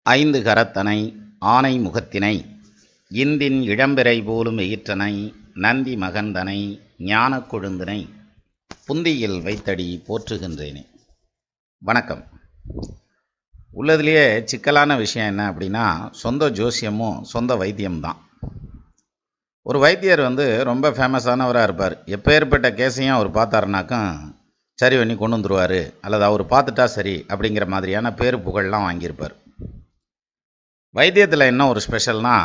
ஐந்து கரத்தனை ஆனை முகத்தினை இந்தின் இளம்பிறை போலும் எயிற்றனை நந்தி மகந்தனை ஞானக் கொழுந்தினை புந்தியில் வைத்தடி போற்றுகின்றேனே. வணக்கம். உள்ளதுலேயே சிக்கலான விஷயம் என்ன அப்படின்னா, சொந்த ஜோசியமும் சொந்த வைத்தியம்தான். ஒரு வைத்தியர் ரொம்ப ஃபேமஸானவராக இருப்பார். எப்பேற்பட்ட கேஸையும் அவர் பார்த்தாருனாக்கும் சரி பண்ணி கொண்டு வந்துருவார், அல்லது அவர் பார்த்துட்டா சரி அப்படிங்கிற மாதிரியான பேர் புகழ்லாம் வாங்கியிருப்பார். வைத்தியத்தில் என்ன ஒரு ஸ்பெஷல்னா,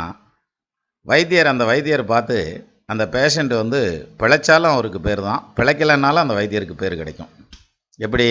அந்த வைத்தியர் பார்த்து அந்த பேஷண்ட் பிழைச்சாலும் அவருக்கு பேர் தான், பிழைக்கலைன்னாலும் அந்த வைத்தியருக்கு பேர் கிடைக்கும். எப்படி?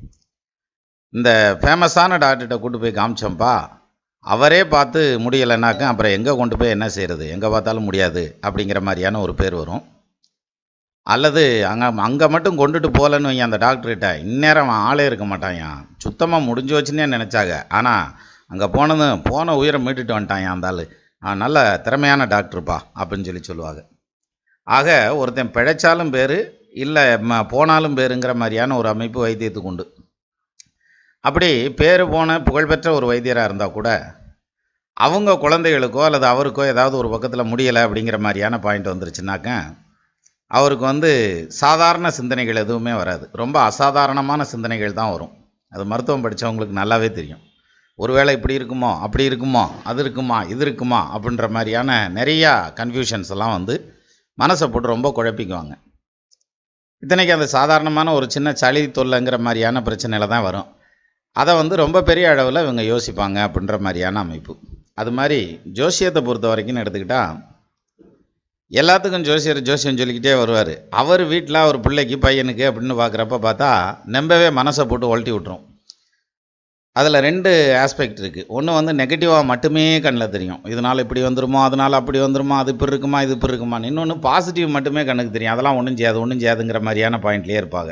இந்த ஃபேமஸான டாக்டர்கிட்ட கூட்டு போய் காமிச்சோம்ப்பா, அவரே பார்த்து முடியலைனாக்க அப்புறம் எங்கே கொண்டு போய் என்ன செய்கிறது, எங்கே பார்த்தாலும் முடியாது அப்படிங்கிற மாதிரியான ஒரு பேர் வரும். அல்லது அங்கே மட்டும் கொண்டுட்டு போகலன்னு வைங்க, அந்த டாக்டர்கிட்ட இந்நேரம் ஆளே இருக்க மாட்டாயா, சுத்தமாக முடிஞ்சு வச்சுன்னே நினச்சாங்க. ஆனால் அங்கே போன உயிரை மீட்டுட்டு வந்துட்டான் அந்த ஆள், நல்ல திறமையான டாக்டருப்பா அப்படின்னு சொல்லுவாங்க. ஆக ஒருத்தன் பிழைச்சாலும் பேர், இல்லை போனாலும் பேருங்கிற மாதிரியான ஒரு அமைப்பு வைத்தியத்துக்கு உண்டு. அப்படி பேர் போன புகழ்பெற்ற ஒரு வைத்தியராக இருந்தால் கூட அவங்க குழந்தைகளுக்கோ அல்லது அவருக்கோ ஏதாவது ஒரு பக்கத்தில் முடியலை அப்படிங்கிற மாதிரியான பாயிண்ட் வந்துருச்சுனாக்க அவருக்கு சாதாரண சிந்தனைகள் எதுவுமே வராது, ரொம்ப அசாதாரணமான சிந்தனைகள் தான் வரும். அது மருத்துவம் படித்தவங்களுக்கு நல்லாவே தெரியும். ஒருவேளை இப்படி இருக்குமோ, அப்படி இருக்குமோ, அது இருக்குமா, இது இருக்குமா அப்படின்ற மாதிரியான நிறையா கன்ஃபியூஷன்ஸ் எல்லாம் மனசை போட்டு ரொம்ப குழப்பிக்குவாங்க. இத்தனைக்கு அந்த சாதாரணமான ஒரு சின்ன சளி தொல்லைங்கிற மாதிரியான பிரச்சனையில் தான் வரும். அதை ரொம்ப பெரிய அளவில் இவங்க யோசிப்பாங்க அப்படின்ற மாதிரியான அமைப்பு. அது மாதிரி ஜோசியத்தை பொறுத்த வரைக்கும் எடுத்துக்கிட்டால், எல்லாத்துக்கும் ஜோசியம் சொல்லிக்கிட்டே வருவார். அவர் வீட்டில் அவர் பிள்ளைக்கு பையனுக்கு அப்படின்னு பார்க்குறப்ப பார்த்தா நம்பவே மனசை போட்டு ஒழட்டி விட்டுரும். அதில் ரெண்டு ஆஸ்பெக்ட் இருக்குது. ஒன்று நெகட்டிவாக மட்டுமே கண்ணில் தெரியும், இதனால் இப்படி வந்துருமோ, அதனால் அப்படி வந்துருமோ, அது இப்படி இருக்குமா, இது இப்படி இருக்குமா. இன்னொன்று பாசிட்டிவ் மட்டுமே கண்ணுக்கு தெரியும், அதெல்லாம் ஒன்றும் செய்யாதுங்கிற மாதிரியான பாயிண்ட்லேயே இருப்பாங்க.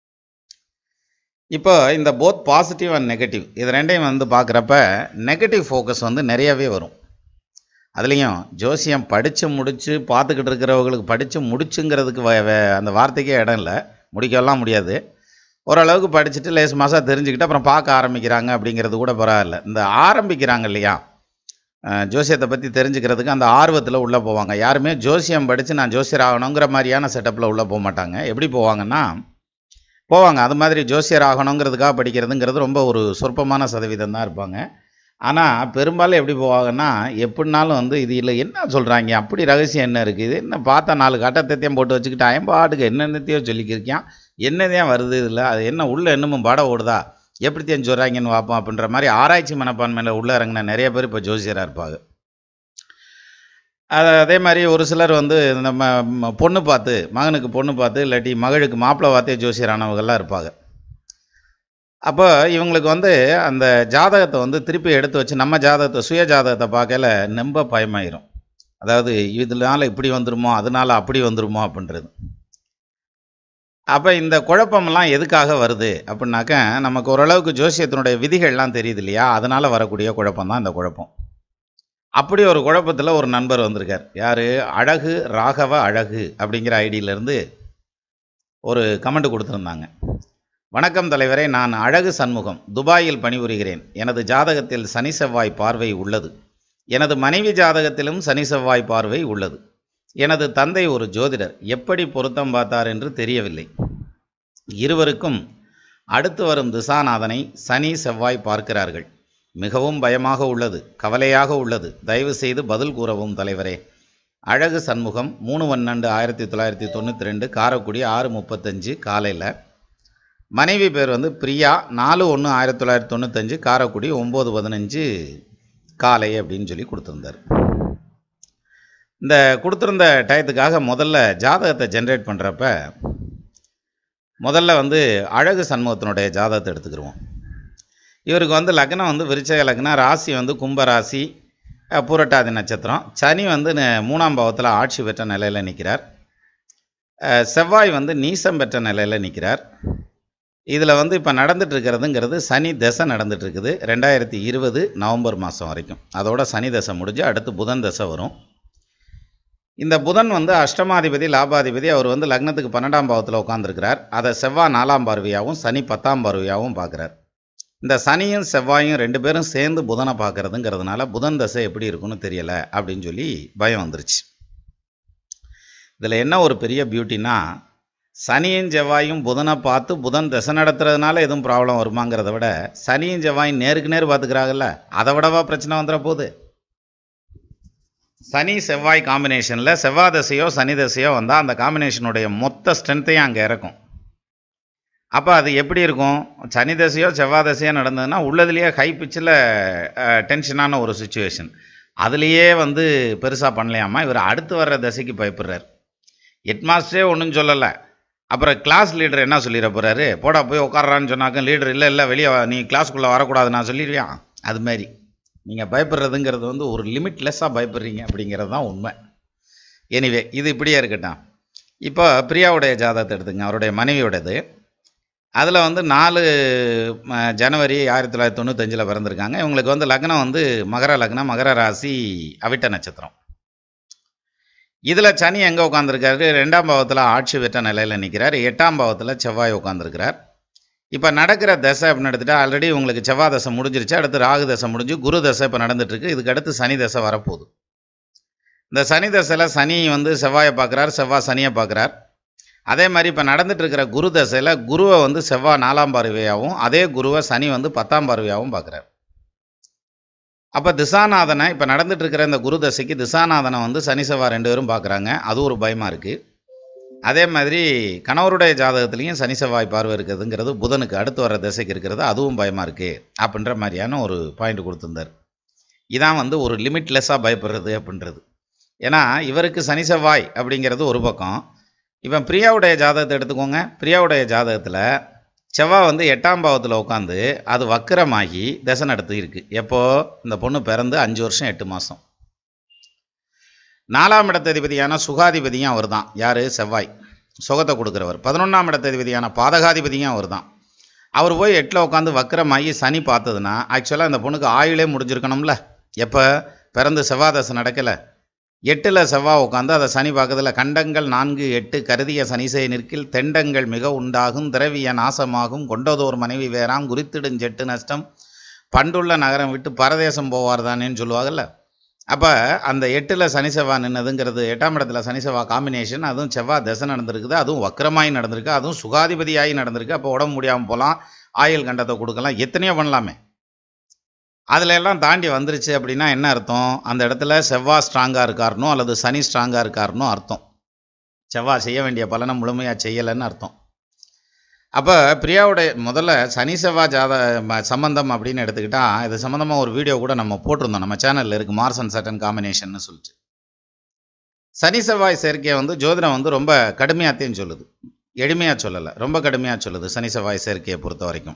இப்போ இந்த போத் பாசிட்டிவ் அண்ட் நெகட்டிவ் இது ரெண்டையும் பார்க்குறப்ப நெகட்டிவ் ஃபோக்கஸ் நிறையவே வரும். அதுலேயும் ஜோசியம் படித்து முடித்து பார்த்துக்கிட்டு இருக்கிறவங்களுக்கு படித்து முடிச்சுங்கிறதுக்கு அந்த வார்த்தைக்கே இடம் இல்லை, முடிக்கலாம் முடியாது. ஓரளவுக்கு படிச்சுட்டு லேஸ் மாதம் தெரிஞ்சுக்கிட்டு அப்புறம் பார்க்க ஆரம்பிக்கிறாங்க அப்படிங்கிறது கூட பரவாயில்ல. இந்த ஆரம்பிக்கிறாங்க இல்லையா, ஜோசியத்தை பற்றி தெரிஞ்சுக்கிறதுக்கு அந்த ஆர்வத்தில் உள்ளே போவாங்க. யாருமே ஜோசியம் படித்து நான் ஜோசியர் ஆகணுங்கிற மாதிரியான செட்டப்பில் உள்ளே போக மாட்டாங்க. எப்படி போவாங்கன்னா போவாங்க, அது மாதிரி ஜோசியர் ஆகணுங்கிறதுக்காக படிக்கிறதுங்கிறது ரொம்ப ஒரு சொற்பமான சதவீதம் தான் இருப்பாங்க. ஆனால் பெரும்பாலும் எப்படி போவாங்கன்னா, எப்படினாலும் இது இல்லை என்ன சொல்கிறாங்க, அப்படி ரகசியம் என்ன இருக்குது, இது என்ன பார்த்தா 4 கட்டத்தையும் போட்டு வச்சுக்கிட்டு அயம்பாட்டுக்கு என்னென்னத்தையோ சொல்லிக்கிருக்கேன், என்னதையும் வருது இதில், அது என்ன உள்ளே இன்னமும் படம் ஓடுதா, எப்படித்தையும் சொல்கிறாங்கன்னு பார்ப்போம் அப்படின்ற மாதிரி ஆராய்ச்சி மனப்பான்மையில் உள்ளே இறங்கின நிறைய பேர் இப்போ ஜோசியராக இருப்பாங்க. அதே மாதிரி ஒரு சிலர் நம்ம பொண்ணு பார்த்து, மகனுக்கு பொண்ணு பார்த்து இல்லாட்டி மகளுக்கு மாப்பிள்ளை பார்த்தே ஜோசியரானவங்கள்லாம் இருப்பாங்க. அப்போ இவங்களுக்கு அந்த ஜாதகத்தை திருப்பி எடுத்து வச்சு நம்ம ஜாதகத்தை சுய ஜாதகத்தை பார்க்கல ரொம்ப பயமாயிரும். அதாவது இதனால இப்படி வந்துருமோ, அதனால அப்படி வந்துருமோ அப்படின்றது. அப்போ இந்த குழப்பமெல்லாம் எதுக்காக வருது அப்படின்னாக்க, நமக்கு ஓரளவுக்கு ஜோசியத்தினுடைய விதிகள்லாம் தெரியுது இல்லையா, அதனால் வரக்கூடிய குழப்பம்தான் இந்த குழப்பம். அப்படி ஒரு குழப்பத்தில் ஒரு நண்பர் வந்திருக்கார். யார்? அழகு ராகவ அழகு அப்படிங்கிற ஐடியிலேருந்து ஒரு கமெண்ட் கொடுத்துருந்தாங்க. வணக்கம் தலைவரே, நான் அழகு சண்முகம், துபாயில் பணிபுரிகிறேன். எனது ஜாதகத்தில் சனி செவ்வாய் பார்வை உள்ளது. எனது மனைவி ஜாதகத்திலும் சனி செவ்வாய் பார்வை உள்ளது. எனது தந்தை ஒரு ஜோதிடர், எப்படி பொருத்தம் பார்த்தார் என்று தெரியவில்லை. இருவருக்கும் அடுத்து வரும் திசாநாதனை சனி செவ்வாய் பார்க்கிறார்கள். மிகவும் பயமாக உள்ளது, கவலையாக உள்ளது. தயவு செய்து பதில் கூறவும் தலைவரே. அழகு சண்முகம் 3/12/1992 காரைக்குடி 6:35 காலையில். மனைவி பேர் பிரியா 4/1/1995 காரைக்குடி 9:15 காலை அப்படின்னு சொல்லி கொடுத்துருந்தார். இந்த கொடுத்துருந்த டயத்துக்காக முதல்ல ஜாதகத்தை ஜென்ரேட் பண்ணுறப்ப முதல்ல அழகு சண்முகத்தினுடைய ஜாதகத்தை எடுத்துக்கிடுவோம். இவருக்கு லக்னம் விருச்சக லக்னம், ராசி கும்பராசி, பூரட்டாதி நட்சத்திரம். சனி 3ஆம் பாவத்தில் ஆட்சி பெற்ற நிலையில் நிற்கிறார். செவ்வாய் நீசம் பெற்ற நிலையில் நிற்கிறார். இதில் இப்போ நடந்துட்டு இருக்கிறதுங்கிறது சனி தசை நடந்துட்டு இருக்குது 2020 நவம்பர் மாதம் வரைக்கும். அதோட சனி தசை முடிஞ்சு அடுத்து புதன் தசை வரும். இந்த புதன் அஷ்டமாதிபதி லாபாதிபதி, அவர் லக்னத்துக்கு 12ஆம் பாவத்தில் உட்காந்துருக்கிறார். அதை செவ்வாய் 4ஆம் பார்வையாகவும் சனி 10ஆம் பார்வையாகவும் பார்க்குறார். இந்த சனியும் செவ்வாயும் 2 பேரும் சேர்ந்து புதனை பார்க்கறதுங்கிறதுனால புதன் தசை எப்படி இருக்குன்னு தெரியலை அப்படின்னு சொல்லி பயம் வந்துருச்சு. இதில் என்ன ஒரு பெரிய பியூட்டின்னா, சனியும் செவ்வாயும் புதனை பார்த்து புதன் தசை நடத்துறதுனால எதுவும் ப்ராப்ளம் வருமாங்கிறத விட சனியும் செவ்வாயும் நேருக்கு நேர் பார்த்துக்கிறாங்கல்ல, அதை விடவா பிரச்சனை வந்துட போகுது. சனி செவ்வாய் காம்பினேஷனில் செவ்வாய் தசையோ சனி தசையோ வந்தால் அந்த காம்பினேஷனுடைய மொத்த ஸ்ட்ரென்த்தையும் அங்கே இறக்கும். அப்போ அது எப்படி இருக்கும்? சனி தசையோ செவ்வாய் தசையோ நடந்ததுன்னா உள்ளதுலேயே ஹை பிச்சில் டென்ஷனான ஒரு சுச்சுவேஷன். அதுலேயே வந்து பெருசாக பண்ணலையாமா, இவர் அடுத்து வர்ற தசைக்கு பயப்படுறார். ஹெட்மாஸ்டரே ஒன்றும் சொல்லலை, அப்புறம் கிளாஸ் லீடர் என்ன சொல்லிட போகிறாரு, போடா போய் உட்காரான்னு சொன்னாக்க லீடர் இல்லை வெளியே நீ கிளாஸுக்குள்ளே வரக்கூடாது நான் சொல்லிடுவியான். அது மாதிரி நீங்கள் பயப்படுறதுங்கிறது வந்து ஒரு லிமிட்லெஸ்ஸாக பயப்படுறீங்க அப்படிங்கிறது தான் உண்மை. எனிவே இது இப்படியே இருக்கட்டும். இப்போ பிரியாவுடைய ஜாதகத்தை எடுத்துங்க, அவருடைய மனைவியோடது. அதில் வந்து 4 ஜனவரி 1995 பிறந்திருக்காங்க. இவங்களுக்கு வந்து லக்னம் வந்து மகர லக்னம், மகர ராசி, அவிட்ட நட்சத்திரம். இதில் சனி எங்கே உட்காந்துருக்காரு? 2ஆம் பாவத்தில் ஆட்சி பெற்ற நிலையில் நிற்கிறார். 8ஆம் பாவத்தில் செவ்வாய் உட்காந்துருக்கிறார். இப்போ நடக்கிற தசை அப்படின்னு எடுத்துகிட்டா ஆல்ரெடி உங்களுக்கு செவ்வாய் தசை முடிஞ்சிருச்சு, அடுத்து ராகு தசை முடிஞ்சு குரு தசை இப்போ நடந்துட்டுருக்கு. இதுக்கு அடுத்து சனி தசை வரப்போகுது. இந்த சனி தசையில் சனி வந்து செவ்வாயை பார்க்குறார், செவ்வாய் சனியை பார்க்குறார். அதே மாதிரி இப்போ நடந்துட்டு இருக்கிற குரு தசையில் குருவை வந்து செவ்வாய் 4ஆம் பார்வையாகவும் அதே குருவை சனி வந்து 10ஆம் பார்வையாகவும் பார்க்குறார். அப்போ திசாநாதனை இப்போ நடந்துட்டு இருக்கிற இந்த குரு தசைக்கு திசாநாதனை வந்து சனி செவ்வாய் 2 பேரும் பார்க்குறாங்க. அது ஒரு பயமாக இருக்குது. அதே மாதிரி கணவருடைய ஜாதகத்துலேயும் சனி செவ்வாய் பார்வை இருக்கிறதுங்கிறது புதனுக்கு அடுத்து வர திசைக்கு இருக்கிறது, அதுவும் பயமாக இருக்குது அப்படின்ற மாதிரியான ஒரு பாயிண்ட் கொடுத்துருந்தார். இதான் வந்து ஒரு லிமிட்லெஸ்ஸாக பயப்படுறது அப்படின்றது. ஏன்னா இவருக்கு சனி செவ்வாய் அப்படிங்கிறது ஒரு பக்கம். இப்போ பிரியாவுடைய ஜாதகத்தை எடுத்துக்கோங்க. பிரியாவுடைய ஜாதகத்தில் செவ்வாய் வந்து 8ஆம் பாவத்தில் உட்காந்து அது வக்கரமாகி தசை நடத்தி இருக்குது. எப்போது? இந்த பொண்ணு பிறந்து 5 வருஷம் 8 மாதம். 4ஆம் இடத்ததிபதியான சுகாதிபதியும் அவர் தான். யார்? செவ்வாய், சுகத்தை கொடுக்குறவர். 11ஆம் இடத்ததிபதியான பாதகாதிபதியும் அவர் தான். அவர் போய் 8ல் உட்காந்து வக்கரமாகி சனி பார்த்ததுன்னா ஆக்சுவலாக இந்த பொண்ணுக்கு ஆயுளே முடிஞ்சிருக்கணும்ல. எப்போ? பிறந்து செவ்வாய் தசை நடக்கலை, 8ல் செவ்வாய் உட்காந்து அதை சனி பார்க்கறதுல கண்டங்கள் 4, 8 கருதிய சனிசை நிற்கில் தெண்டங்கள் மிக உண்டாகும், திரவிய நாசமாகும், கொண்டதோர் மனைவி வேறாம், குறித்திடும் செட்டு நஷ்டம், பண்டுள்ள நகரம் விட்டு பரதேசம் போவார் தானேன்னு சொல்லுவாங்கல்ல. அப்போ அந்த 8ல் சனி செவ்வாய் நின்னதுங்கிறது 8ஆம் இடத்துல சனி செவ்வாய் காம்பினேஷன். அதுவும் செவ்வாய் தசை நடந்திருக்குது, அதுவும் வக்கரமாகி நடந்திருக்கு, அதுவும் சுகாதிபதியாகி நடந்திருக்கு. அப்போ உடம்பு முடியாமல் போகலாம், ஆயுள் கண்டத்தை கொடுக்கலாம், எத்தனையோ பண்ணலாமே. அதில் எல்லாம் தாண்டி வந்துருச்சு அப்படின்னா என்ன அர்த்தம்? அந்த இடத்துல செவ்வாய் ஸ்ட்ராங்காக இருக்காருனோ அல்லது சனி ஸ்ட்ராங்காக இருக்காருனோ அர்த்தம். செவ்வாய் செய்ய வேண்டிய பலனை முழுமையாக செய்யலைன்னு அர்த்தம். அப்போ பிரியாவுடைய முதல்ல சனி செவ்வாய் சம்பந்தம் அப்படின்னு எடுத்துக்கிட்டால் இது சம்மந்தமாக ஒரு வீடியோ கூட நம்ம போட்டிருந்தோம், நம்ம சேனலில் இருக்குது, மார்ஸ் அண்ட் சட்டன் காம்பினேஷன்னு சொல்லிட்டு. சனி செவ்வாய் சேர்க்கையை வந்து ஜோதிடம் வந்து ரொம்ப கடுமையாத்தையும் சொல்லுது, எளிமையாக சொல்லலை, ரொம்ப கடுமையாக சொல்லுது. சனி செவ்வாய் சேர்க்கையை பொறுத்த வரைக்கும்,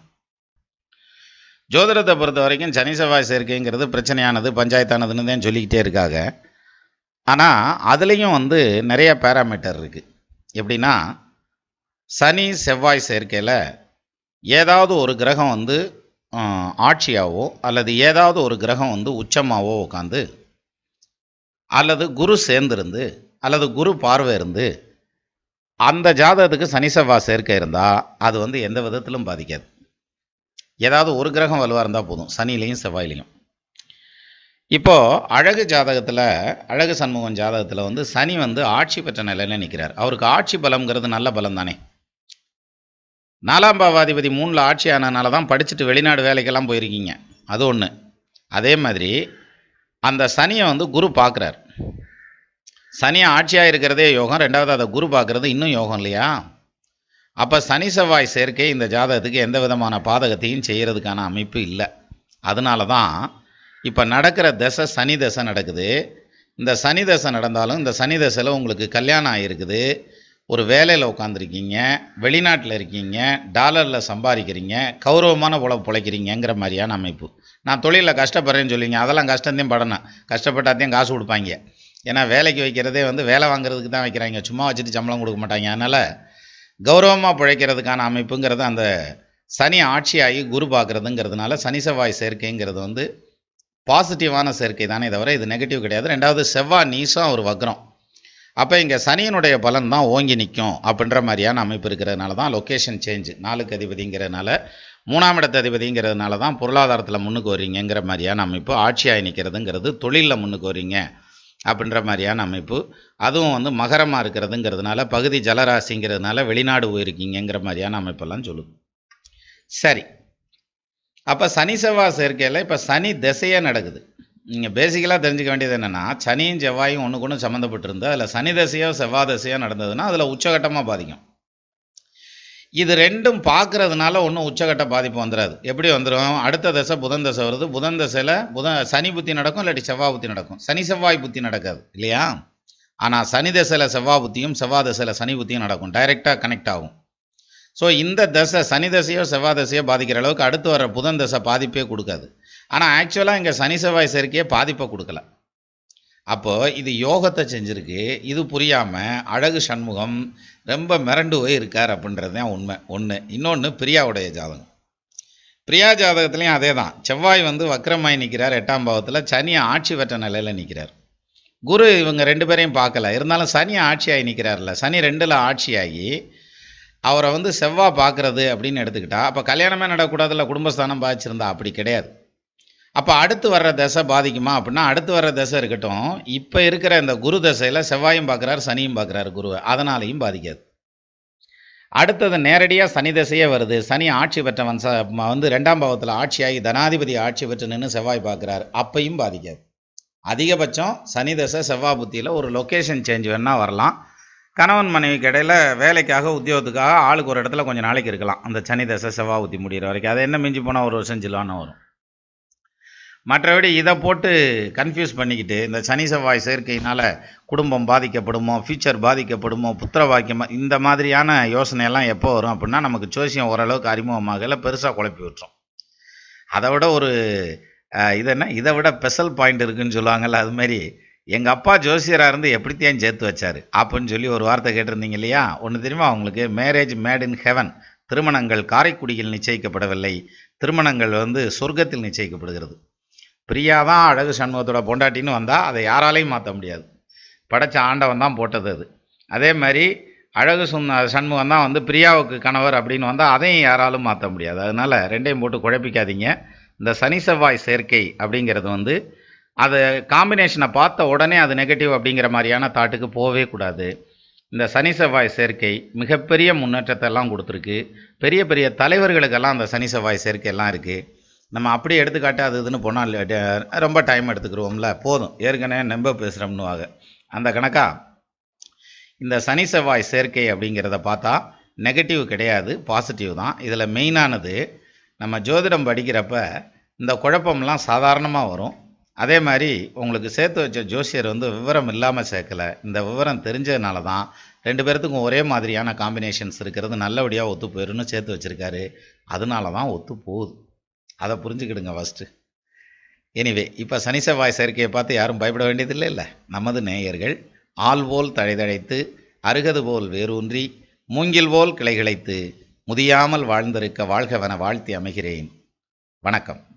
ஜோதிடத்தை பொறுத்த வரைக்கும் சனி செவ்வாய் சேர்க்கைங்கிறது பிரச்சனையானது, பஞ்சாயத்தானதுன்னு தான் சொல்லிக்கிட்டே இருக்காங்க. ஆனால் அதுலேயும் வந்து நிறைய பேராமீட்டர் இருக்குது. எப்படின்னா சனி செவ்வாய் சேர்க்கையில் ஏதாவது ஒரு கிரகம் வந்து ஆட்சியாவோ அல்லது ஏதாவது ஒரு கிரகம் வந்து உச்சமாவோ உட்காந்து அல்லது குரு சேர்ந்துருந்து அல்லது குரு பார்வை இருந்து அந்த ஜாதகத்துக்கு சனி செவ்வாய் சேர்க்கை இருந்தால் அது வந்து எந்த விதத்திலும் பாதிக்காது. ஏதாவது ஒரு கிரகம் வலுவாக இருந்தால் போதும், சனிலையும் செவ்வாயிலையும். இப்போது அழகு ஜாதகத்தில், அழகு சண்முகம் ஜாதகத்தில் வந்து சனி வந்து ஆட்சி பெற்ற நிலையில் நிற்கிறார். அவருக்கு ஆட்சி பலம்ங்கிறது நல்ல பலம் தானே. 4ஆம் பாவாதிபதி 3ல் ஆட்சி ஆனதுனால தான் படிச்சுட்டு வெளிநாடு வேலைக்கெல்லாம் போயிருக்கீங்க, அது ஒன்று. அதே மாதிரி அந்த சனியை வந்து குரு பார்க்குறார். சனியை ஆட்சியாக இருக்கிறதே யோகம், 2வது அதை குரு பார்க்குறது இன்னும் யோகம் இல்லையா? அப்போ சனி செவ்வாய் சேர்க்கை இந்த ஜாதகத்துக்கு எந்த விதமான பாதகத்தையும் செய்கிறதுக்கான அமைப்பு இல்லை. அதனால தான் இப்போ நடக்கிற தசை சனி தசை நடக்குது. இந்த சனி தசை நடந்தாலும் இந்த சனி தசையில் உங்களுக்கு கல்யாணம் ஆகிருக்குது, ஒரு வேலையில் உட்காந்துருக்கீங்க, வெளிநாட்டில் இருக்கீங்க, டாலரில் சம்பாதிக்கிறீங்க, கௌரவமான பிழைக்கிறீங்கிற மாதிரியான அமைப்பு. நான் தொழிலில் கஷ்டப்படுறேன்னு சொல்லிங்க, அதெல்லாம் கஷ்டத்தையும் படணும், கஷ்டப்பட்டாத்தையும் காசு கொடுப்பாங்க. ஏன்னா வேலைக்கு வைக்கிறதே வந்து வேலை வாங்குறதுக்கு தான் வைக்கிறாங்க, சும்மா வச்சுட்டு சம்பளம் கொடுக்க மாட்டாங்க. அதனால் கௌரவமாக பிழைக்கிறதுக்கான அமைப்புங்கிறது அந்த சனி ஆட்சியாகி குரு பார்க்குறதுங்கிறதுனால சனி செவ்வாய் சேர்க்கைங்கிறது வந்து பாசிட்டிவான சேர்க்கை தானே தவிர இது நெகட்டிவ் கிடையாது. 2வது செவ்வாய் நீசம் ஒரு வக்ரம். அப்போ இங்கே சனியினுடைய பலன் தான் ஓங்கி நிற்கும் அப்படின்ற மாதிரியான அமைப்பு இருக்கிறதுனால தான் லொக்கேஷன் சேஞ்சு 4க்கு அதிபதிங்கிறதுனால 3ஆம் இடத்து அதிபதிங்கிறதுனால தான் பொருளாதாரத்தில் முன்னுக்கு வர்றீங்கிற மாதிரியான அமைப்பு. ஆட்சியாகி நிற்கிறதுங்கிறது தொழிலில் முன்னுக்கு வர்றீங்க அப்படின்ற மாதிரியான அமைப்பு. அதுவும் வந்து மகரமாக இருக்கிறதுங்கிறதுனால பகுதி ஜலராசிங்கிறதுனால வெளிநாடு போயிருக்கீங்கிற மாதிரியான அமைப்பெல்லாம் சொல்லுது. சரி, அப்போ சனி செவ்வாய் சேர்க்கையில் இப்போ சனி திசையே நடக்குது. நீங்கள் பேசிக்கலாக தெரிஞ்சுக்க வேண்டியது என்னென்னா, சனியும் செவ்வாயும் ஒன்றுக்கு ஒன்று சம்மந்தப்பட்டிருந்து அதில் சனி தசையோ செவ்வாய் தசையோ நடந்ததுன்னா அதில் உச்சகட்டமாக பாதிக்கும். இது ரெண்டும் பார்க்கறதுனால ஒன்றும் உச்சகட்ட பாதிப்பு வந்துடாது. எப்படி வந்துடும்? அடுத்த தசை புதன் தசை வருது, புதன் தசையில் சனி புத்தி நடக்கும், இல்லாட்டி செவ்வாய் புத்தி நடக்கும். சனி செவ்வாய் புத்தி நடக்காது இல்லையா? ஆனால் சனி தசையில் செவ்வாய் புத்தியும் செவ்வாய் தசையில் சனி புத்தியும் நடக்கும், டைரெக்டாக கனெக்ட் ஆகும். ஸோ இந்த தசை சனி தசையோ செவ்வாய் தசையோ பாதிக்கிற அளவுக்கு அடுத்து வர புதன் தசை பாதிப்பே கொடுக்காது. ஆனால் ஆக்சுவலாக இங்கே சனி செவ்வாய் சேர்க்கையே பாதிப்பை கொடுக்கல. அப்போது இது யோகத்தை செஞ்சுருக்கு. இது புரியாமல் அழகு சண்முகம் ரொம்ப மிரண்டு போய் இருக்கார் அப்படின்றது தான் உண்மை. ஒன்று. இன்னொன்று பிரியாவுடைய ஜாதகம். பிரியா ஜாதகத்துலேயும் அதே தான். செவ்வாய் வந்து வக்ரமாய் நிற்கிறார் 8ஆம் பாவத்தில், சனி ஆட்சி பெற்ற நிலையில் நிற்கிறார். குரு இவங்க 2 பேரையும் பார்க்கல, இருந்தாலும் சனி ஆட்சியாகி நிற்கிறார்ல. சனி 2ல் ஆட்சியாகி அவரை வந்து செவ்வாய் பார்க்குறது அப்படின்னு எடுத்துக்கிட்டா அப்போ கல்யாணமே நடக்கக்கூடாதுல்ல, குடும்பஸ்தானம் பாதிச்சிருந்தா. அப்படி கிடையாது. அப்போ அடுத்து வர்ற தசை பாதிக்குமா அப்படின்னா, அடுத்து வர்ற தசை இருக்கட்டும், இப்போ இருக்கிற இந்த குரு தசையில் செவ்வாயும் பார்க்குறாரு சனியும் பார்க்குறாரு குருவை, அதனாலையும் பாதிக்காது. அடுத்தது நேரடியாக சனி தசையே வருது. சனி ஆட்சி பெற்ற வந்து 2ஆம் பாவத்தில் ஆட்சியாகி தனாதிபதி ஆட்சி பெற்று நின்று செவ்வாய் பார்க்குறாரு, அப்பையும் பாதிக்காது. அதிகபட்சம் சனி தசை செவ்வாய் புத்தியில் ஒரு லொக்கேஷன் சேஞ்ச் வேணால் வரலாம். கணவன் மனைவிக்கு இடையில் வேலைக்காக உத்தியோகத்துக்காக ஆளுக்கு ஒரு இடத்துல கொஞ்சம் நாளைக்கு இருக்கலாம், அந்த சனி தசை செவ்வாய் புத்தி முடிகிற வரைக்கும். அதை என்ன மிஞ்சி போனால் 1 வருஷம் சில்லான்னு வரும். மற்றபடி இதை போட்டு கன்ஃபியூஸ் பண்ணிக்கிட்டு இந்த சனி செவ்வாய் சேர்க்கையினால் குடும்பம் பாதிக்கப்படுமோ, ஃபியூச்சர் பாதிக்கப்படுமோ, புத்திர பாக்கியமோ, இந்த மாதிரியான யோசனையெல்லாம் எப்போ வரும் அப்படின்னா, நமக்கு ஜோசியம் ஓரளவுக்கு அறிமுகமாகல பெருசாக குழப்பி விட்டுரும். அதை விட ஒரு இதை விட ஸ்பெஷல் பாயிண்ட் இருக்குதுன்னு சொல்லுவாங்கள்ல, அதுமாரி எங்கள் அப்பா ஜோசியராக இருந்து எப்படித்தான் சேர்த்து வச்சார் அப்படின்னு சொல்லி ஒரு வார்த்தை கேட்டிருந்தீங்க இல்லையா? ஒன்று தெரியுமா உங்களுக்கு? Marriage made in heaven. திருமணங்கள் காரைக்குடியில் நிச்சயிக்கப்படவில்லை, திருமணங்கள் வந்து சொர்க்கத்தில் நிச்சயிக்கப்படுகிறது. பிரியா தான் அழகு சண்முகத்தோட பொண்டாட்டின்னு வந்தால் அதை யாராலையும் மாற்ற முடியாது. படைச்ச ஆண்டவன் தான் போட்டது அது. அதே மாதிரி அழகு சண்முகம் தான் வந்து பிரியாவுக்கு கணவர் அப்படின்னு வந்தால் அதையும் யாராலும் மாற்ற முடியாது. அதனால் ரெண்டையும் போட்டு குழப்பிக்காதீங்க. இந்த சனி செவ்வாய் சேர்க்கை அப்படிங்கிறது வந்து அதை காம்பினேஷனை பார்த்த உடனே அது நெகட்டிவ் அப்படிங்கிற மாதிரியான தாட்டுக்கு போகவே கூடாது. இந்த சனி செவ்வாய் சேர்க்கை மிகப்பெரிய முன்னேற்றத்தை எல்லாம் கொடுத்துருக்கு. பெரிய பெரிய தலைவர்களுக்கெல்லாம் அந்த சனி செவ்வாய் சேர்க்கையெல்லாம் இருக்குது. நம்ம அப்படி எடுத்துக்காட்டு அது இதுன்னு போனால் ரொம்ப டைம் எடுத்துக்கிடுவோம்ல, போதும் ஏற்கனவே நம்ப பேசுகிறோம்னுவாங்க. அந்த கணக்கா இந்த சனி செவ்வாய் சேர்க்கை அப்படிங்கிறத பார்த்தா நெகட்டிவ் கிடையாது, பாசிட்டிவ் தான். இதில் மெயினானது நம்ம ஜோதிடம் படிக்கிறப்ப இந்த குழப்பம்லாம் சாதாரணமாக வரும். அதே மாதிரி உங்களுக்கு சேர்த்து வச்ச ஜோசியர் வந்து விவரம் இல்லாமல் சேர்க்கலை. இந்த விவரம் தெரிஞ்சதுனால தான் 2 பேர்த்துக்கும் ஒரே மாதிரியான காம்பினேஷன்ஸ் இருக்கிறது நல்லபடியாக ஒத்து போயிருன்னு சேர்த்து வச்சுருக்காரு. அதனால தான் ஒத்து போகுது. அதை புரிஞ்சுக்கிடுங்க ஃபஸ்ட்டு. எனிவே, இப்போ சனி செவ்வாய் சேர்க்கையை பார்த்து யாரும் பயப்பட வேண்டியதில்லை. இல்லை, நமது நேயர்கள் ஆள் போல் தழைதழைத்து அருகது போல் வேரூன்றி மூங்கில் போல் கிளைகிழைத்து முதியாமல் வாழ்ந்திருக்க வாழ்கவென வாழ்த்தி அமைகிறேன். வணக்கம்.